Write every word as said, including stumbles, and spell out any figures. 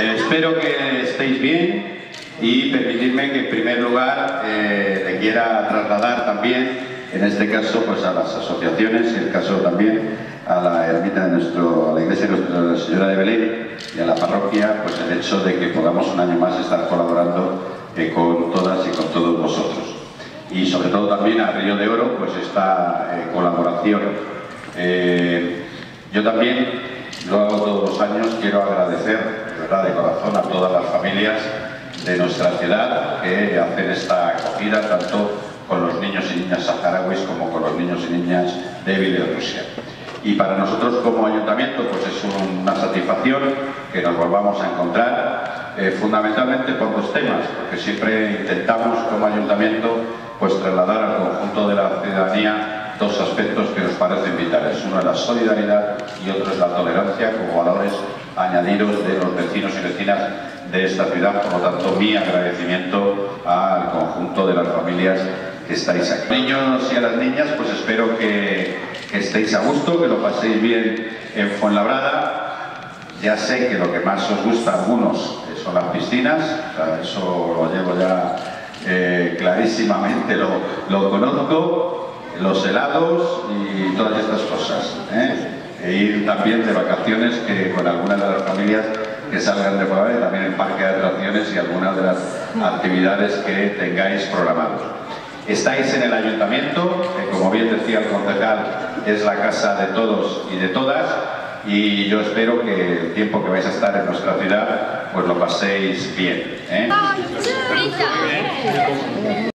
Eh, espero que estéis bien y permitidme que en primer lugar eh, le quiera trasladar también, en este caso, pues a las asociaciones, en el caso también a la ermita de nuestro, a la iglesia de Nuestra Señora de Belén y a la parroquia, pues el hecho de que podamos un año más estar colaborando eh, con todas y con todos vosotros. Y sobre todo también a Río de Oro, pues esta eh, colaboración. Eh, yo también, lo hago todos los años, quiero agradecer, de verdad, de corazón, a todas las familias de nuestra ciudad que hacen esta acogida, tanto con los niños y niñas saharauis como con los niños y niñas de Bielorrusia. Y para nosotros como ayuntamiento pues es una satisfacción que nos volvamos a encontrar, eh, fundamentalmente por dos temas, porque siempre intentamos como ayuntamiento pues trasladar al conjunto de la ciudadanía dos aspectos que nos parecen vitales. Uno es la solidaridad y otro es la tolerancia como valores añadidos de los vecinos y vecinas de esta ciudad. Por lo tanto, mi agradecimiento al conjunto de las familias que estáis aquí. Niños y a las niñas, pues espero que, que estéis a gusto, que lo paséis bien en Fuenlabrada. Ya sé que lo que más os gusta a algunos son las piscinas, o sea, eso lo llevo ya eh, clarísimamente, lo, lo conozco, los helados y todas estas cosas, ¿eh? E ir también de vacaciones que con algunas de las familias que salgan de fuera, también el parque de atracciones y algunas de las actividades que tengáis programados. Estáis en el ayuntamiento, que como bien decía el concejal, es la casa de todos y de todas, y yo espero que el tiempo que vais a estar en nuestra ciudad, pues lo paséis bien, ¿eh?